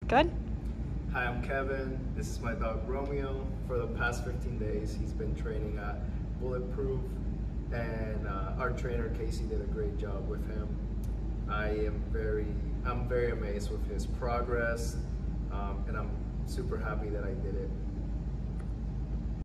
Good. Hi, I'm Kevin. This is my dog Romeo. For the past 15 days, he's been training at Bulletproof, and our trainer Casey did a great job with him. I'm very amazed with his progress, and I'm super happy that I did it.